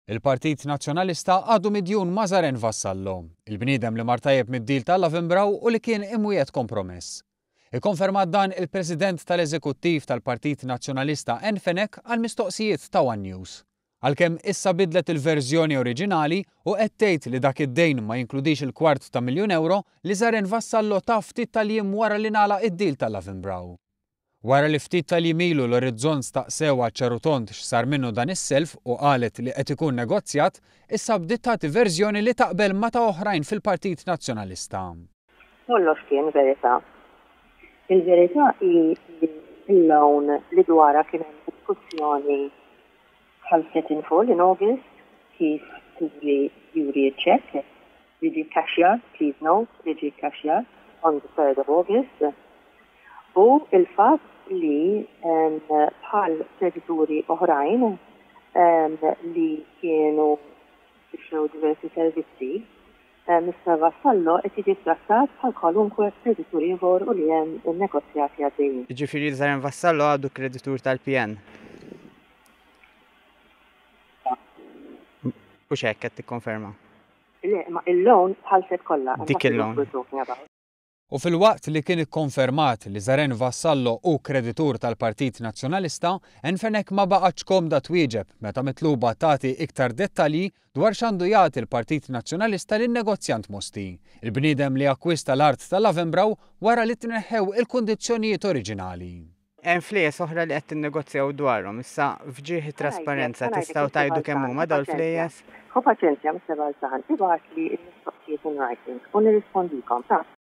Il-Partit Nazzjonalista għadu midjun ma' Zaren Vassallo, il-bniedem li mar tajjeb mid-dil tal-Lavembraw u li kien imwiet kompromess. Ikkonfermat dan il-President tal-Eżekuttiv tal-Partit Nazzjonalista Enfenek għal mistoqsijiet ta' One News. Għalkemm issa bidlet il-verżjoni oriġinali u qed tgħid li dak id-dejn ma jinkludix €250,000 li Zaren Vassallo taf ftit tal-jiem wara li nagħlaq id-dil tal-Lavembraw. Wara li ftit tal-jimilu l-orizzont staqsew ċarutont x'sar minnu dan is-self u qalet li qed ikun negozjat, issa bdiet tagħti verżjoni li taqbel ma ta' oħrajn fil-Partit Nazzjonalista. Kollox kien verità. Il-verità hi l-lawn li dwarha kien hemm diskussjoni ħalset in full in August kif tiġi juri ċek jiġi kaxjat, please note, jiġi kaxjat on the 3rd of August. U il-fatt li bħal kredituri oħrajn li kienu bixxew diversi servizzi, Mr. Vassallo qed jiġi trattat bħal kwalunkwe kreditur ieħor u li hemm in-negozjati għaddejjin. Jiġifieri Zaren Vassallo għadu kreditur tal-PN. U x'hekk qed tikkonferma? Il-loan ħalset kollha. Dik il-loan. U fil-waqt li kien ikkonfermat li Zaren Vassallo hu kreditur tal-Partit Nazzjonalista, Enfenek ma baqgħetx komda twieġeb meta mitluba tagħti iktar dettalji dwar x'għandu jagħti l-Partit Nazzjonalista lin-negozjant Mosti, il-bniedem li akkwista l-art tal-Lavembraw wara li tneħħew il-kundizzjonijiet oriġinali. Hemm flejes oħra li qed tinnegozjaw dwarhom, issa fġieħ it-trasparenza tistgħu tgħidu kemm huma dawn il-flejes? Ħu paċenzja Mr. Balzan, ibgħat li l-mistoqsijiet in writing u nirrispondikom.